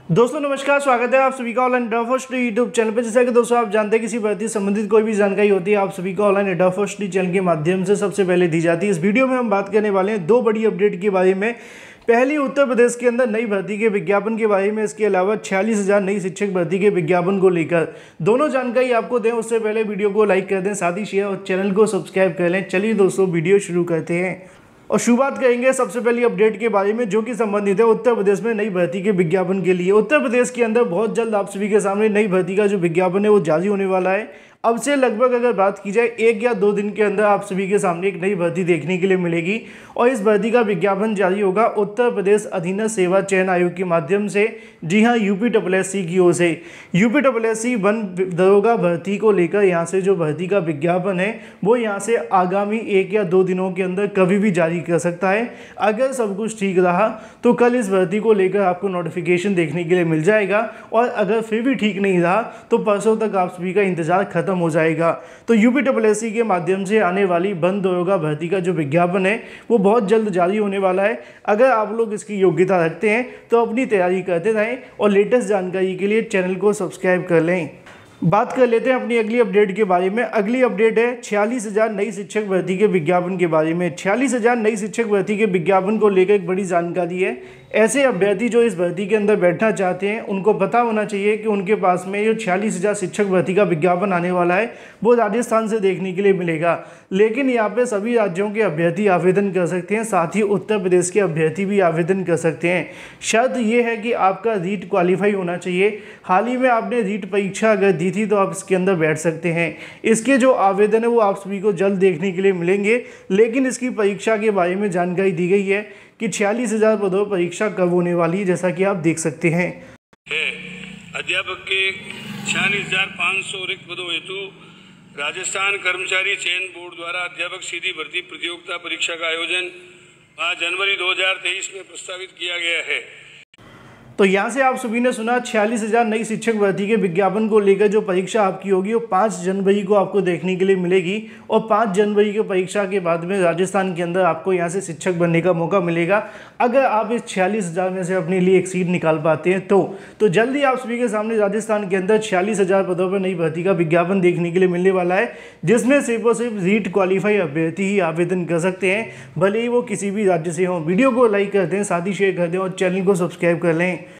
दोस्तों नमस्कार, स्वागत है आप सभी का ऑनलाइन एडा फर्स्ट यूट्यूब चैनल पर। जैसा कि दोस्तों आप जानते हैं किसी भर्ती संबंधित कोई भी जानकारी होती है आप सभी को ऑनलाइन एडा फर्स्ट चैनल के माध्यम से सबसे पहले दी जाती है। इस वीडियो में हम बात करने वाले हैं दो बड़ी अपडेट के बारे में। पहली, उत्तर प्रदेश के अंदर नई भर्ती के विज्ञापन के बारे में, इसके अलावा 46,000 नई शिक्षक भर्ती के विज्ञापन को लेकर दोनों जानकारी आपको दें उससे पहले वीडियो को लाइक कर दें, साथ ही शेयर और चैनल को सब्सक्राइब कर लें। चलिए दोस्तों वीडियो शुरू करते हैं और शुरुआत करेंगे सबसे पहली अपडेट के बारे में, जो कि संबंधित है उत्तर प्रदेश में नई भर्ती के विज्ञापन के लिए। उत्तर प्रदेश के अंदर बहुत जल्द आप सभी के सामने नई भर्ती का जो विज्ञापन है वो जारी होने वाला है। अब से लगभग अगर बात की जाए 1 या 2 दिन के अंदर आप सभी के सामने एक नई भर्ती देखने के लिए मिलेगी और इस भर्ती का विज्ञापन जारी होगा उत्तर प्रदेश अधीनस्थ सेवा चयन आयोग के माध्यम से। जी हाँ, यूपीएससी की ओर से यूपीएससी वन दरोगा भर्ती को लेकर यहाँ से जो भर्ती का विज्ञापन है वो यहाँ से आगामी 1 या 2 दिनों के अंदर कभी भी जारी कर सकता है। अगर सब कुछ ठीक रहा तो कल इस भर्ती को लेकर आपको नोटिफिकेशन देखने के लिए मिल जाएगा और अगर फिर भी ठीक नहीं रहा तो परसों तक आप सभी का इंतजार खत्म हो जाएगा। तो यूपीएससी के माध्यम से आने वाली वन दरोगा भर्ती का जो विज्ञापन है वो बहुत जल्द जारी होने वाला है। अगर आप लोग इसकी योग्यता रखते हैं तो अपनी तैयारी करते रहें और लेटेस्ट जानकारी के लिए चैनल को सब्सक्राइब कर लें। बात कर लेते हैं अपनी अगली अपडेट के बारे में। अगली अपडेट है 46,000 नई शिक्षक भर्ती के विज्ञापन के बारे में। 46,000 नई शिक्षक भर्ती के विज्ञापन को लेकर एक बड़ी जानकारी है। ऐसे अभ्यर्थी जो इस भर्ती के अंदर बैठना चाहते हैं उनको पता होना चाहिए कि उनके पास में जो 46,000 शिक्षक भर्ती का विज्ञापन आने वाला है वो राजस्थान से देखने के लिए मिलेगा। लेकिन यहाँ पे सभी राज्यों के अभ्यर्थी आवेदन कर सकते हैं, साथ ही उत्तर प्रदेश के अभ्यर्थी भी आवेदन कर सकते हैं। शर्त ये है कि आपका रीट क्वालिफाई होना चाहिए। हाल ही में आपने रीट परीक्षा अगर दी थी तो आप इसके अंदर बैठ सकते हैं। इसके जो आवेदन है वो आप सभी को जल्द देखने के लिए मिलेंगे। लेकिन इसकी परीक्षा के बारे में जानकारी दी गई है कि 46,000 पदों पर परीक्षा कब होने वाली है, जैसा कि आप देख सकते हैं। अध्यापक के 46,500 रिक्त पदों हेतु राजस्थान कर्मचारी चयन बोर्ड द्वारा अध्यापक सीधी भर्ती प्रतियोगिता परीक्षा का आयोजन 5 जनवरी 2023 में प्रस्तावित किया गया है। तो यहाँ से आप सभी ने सुना 46,000 नई शिक्षक भर्ती के विज्ञापन को लेकर जो परीक्षा आपकी होगी वो 5 जनवरी को आपको देखने के लिए मिलेगी और 5 जनवरी की परीक्षा के बाद में राजस्थान के अंदर आपको यहाँ से शिक्षक बनने का मौका मिलेगा। अगर आप इस 46,000 में से अपने लिए एक सीट निकाल पाते हैं तो जल्दी आप सभी के सामने राजस्थान के अंदर 46,000 पदों पर नई भर्ती का विज्ञापन देखने के लिए मिलने वाला है, जिसमें सिर्फ और सिर्फ रीट क्वालिफाई अभ्यर्थी ही आवेदन कर सकते हैं, भले ही वो किसी भी राज्य से हों। वीडियो को लाइक कर दें, साथ ही शेयर कर दें और चैनल को सब्सक्राइब कर लें।